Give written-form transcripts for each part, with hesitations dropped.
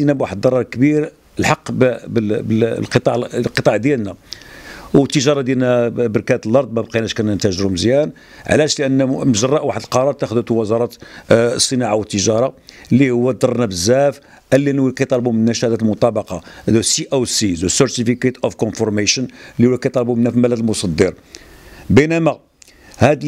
حسينا بواحد الضرر كبير الحق القطاع ديالنا، والتجاره ديالنا بركات الارض ما بقيناش كنتاجروا مزيان. علاش؟ لان من جراء واحد القرار اتخذته وزاره الصناعه والتجاره اللي هو ضرنا بزاف، اللي كيطالبوا منا شهاده المطابقه لو سي او سي ذا سيرتيفيكيت اوف كونفورميشن اللي كيطالبوا منا في بلد المصدر. بينما هاد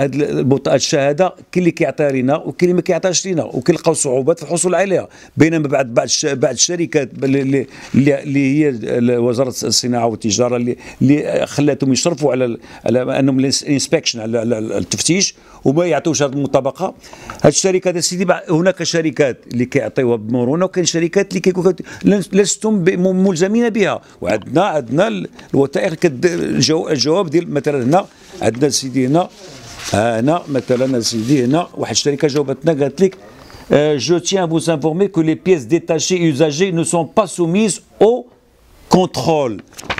الشهاده كاين اللي كيعطيها لنا وكاين اللي ما كيعطيهاش لنا، وكيلقاو صعوبات في الحصول عليها. بينما بعض الشركات اللي هي وزاره الصناعه والتجاره اللي خلاتهم يشرفوا على انهم الانسبكشن على التفتيش وما يعطيوش هذه المطابقه. هذه الشركات سيدي هناك شركات اللي كيعطيوها بمرونه، وكاين شركات اللي كيكون لستم ملزمين بها. وعندنا الوثائق الجواب ديال مثلا هنا عندنا سيدي هنا مثلا سيدي هنا واحد الشركه جاوبتنا قالت لك je tiens à vous informer que les pièces détachées usagées ne sont pas soumises au contrôle.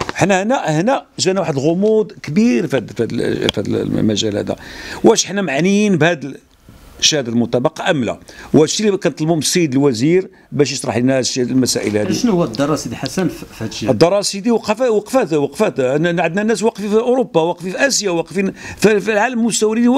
هنا جانا واحد الغموض كبير في هذا المجال هذا. واش حنا معنيين بهذا شهاده المطابقه ام لا؟ واش اللي كنطلبوا من السيد الوزير باش يشرح لنا المسائل هذه؟ شنو هو الضرر سيدي حسن في هذا الشيء؟ الضرر سيدي وقفات عندنا ناس واقفين في اوروبا، واقفين في اسيا، واقفين في العالم، المستوردين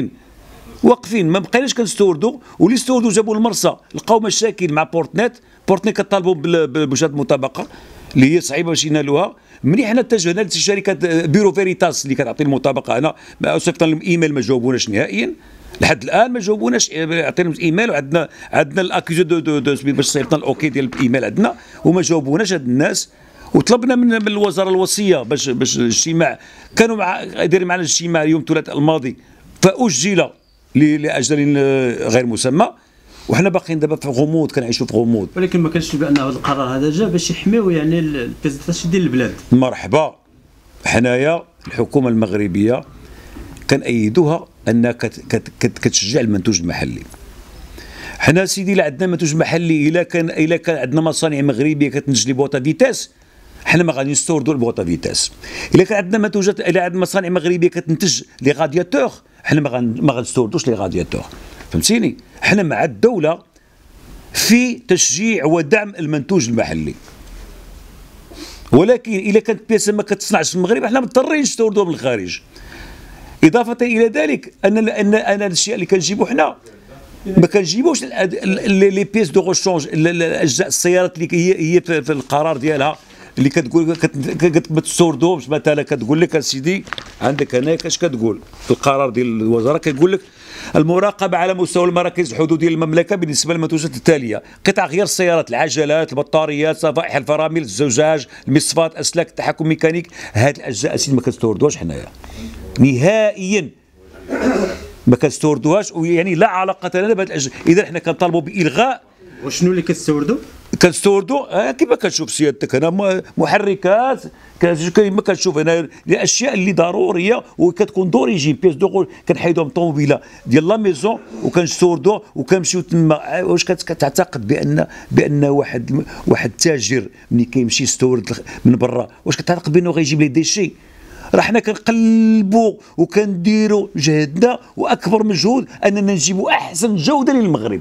واقفين ما بقيناش كنستوردوا، واللي استوردوا جابوا المرسى لقاو مشاكل مع بورتنيت كطالبوا بشهاده المطابقه اللي هي صعيبه باش ينالوها. ملي حنا اتجهنا لشركه بيرو فيريتاس اللي كتعطي المطابقه، انا صيفطنا لهم ايميل ما جاوبوناش نهائيا، لحد الان ما جاوبوناش. عطينا ايميل وعندنا الاكيزو باش صيفطنا الاوكي ديال الايميل عندنا وما جاوبوناش هاد الناس. وطلبنا من الوزاره الوصيه باش الاجتماع كانوا دايرين معنا الاجتماع يوم الثلاثاء الماضي، فاجل لاجل غير مسمى، وحنا باقيين دابا في غموض، كنعيشوا في غموض. ولكن ما كانش بان هذا القرار هذا جا باش يحميو يعني البيزنس ديال البلاد. مرحبا. حنايا الحكومه المغربيه كنأيدوها انها كتشجع المنتوج المحلي. حنا سيدي لا عندنا منتوج محلي، الا كان عندنا مصانع مغربيه كتنتج لي بوطا فيتاس، حنا ما غادي نستوردوا البوطا فيتاس. الا كان عندنا منتوجات، الا عندنا مصانع مغربيه كتنتج لي غادياتور، حنا ما غنستوردوش لي غادياتور. فهمتيني؟ حنا مع الدوله في تشجيع ودعم المنتوج المحلي، ولكن الا كانت بياسه ما كتصنعش في المغرب حنا مضطرين نستوردوها من الخارج. إضافة إلى ذلك أن الأشياء اللي كنجيبو حنا ما كنجيبوش لي بيس دو غوشونج، الأجزاء السيارات اللي هي في القرار ديالها اللي كتقول ما تستوردوهمش. مثلا كتقول لك سيدي عندك هناك اش كتقول في القرار ديال الوزاره، كتقول لك المراقبه على مستوى المراكز الحدوديه للمملكه بالنسبه للمنتوجات التاليه: قطع غيار السيارات، العجلات، البطاريات، صفائح الفرامل، الزجاج، المصفات، اسلاك التحكم الميكانيك. هذه الاجزاء سيدي ما كنستوردوهاش حنايا نهائيا، ما كنستوردوهاش، ويعني لا علاقه لنا بهذه الاجزاء. اذا حنا كنطالبوا بالغاء. وشنو اللي كتستوردوا؟ كيما كتشوف سيادتك هنا محركات، كيما كتشوف هنا الاشياء اللي ضروريه وكتكون دوريجين بيس دو كنحيدوها من الطوموبيله ديال لا ميزون وكنستوردوه وكنمشيو تما. واش كتعتقد بان واحد تاجر ملي كيمشي يستورد من برا واش كتعتقد بانه غيجيب لي ديشي؟ راه حنا كنقلبوا وكنديروا جهدنا واكبر مجهود اننا نجيبوا احسن جوده للمغرب.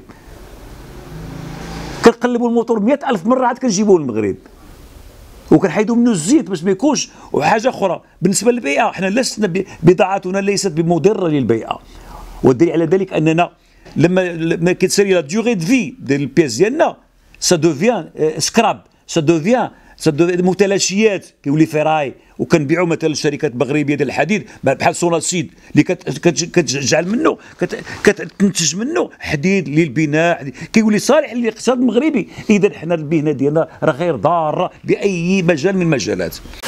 كنقلبوا الموتور 100,000 مره عاد كنجيبوه للمغرب، وكنحيدوا منه الزيت باش ما يكونش. وحاجه اخرى بالنسبه للبيئه، حنا لسنا بضاعتنا ليست بمضره للبيئه، والدليل على ذلك اننا لما كتسالي لا ديوغي دو في ديال البيس ديالنا سا دوفيان سكراب، سا دوفيان متلاشيات، كيولي فراي. وكنبيعوا مثلا الشركات المغربيه ديال الحديد بحال سوناسيد اللي كتجعل منه كتنتج منه حديد للبناء، كيولي صالح للاقتصاد المغربي. اذا حنا البناء ديالنا راه غير ضاره باي مجال من المجالات.